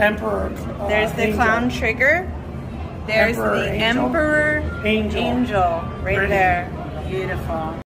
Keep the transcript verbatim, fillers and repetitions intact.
Emperor. Uh, There's the Angel. clown trigger. There's Emperor the Angel. Emperor Angel. Angel right Right. there. Beautiful.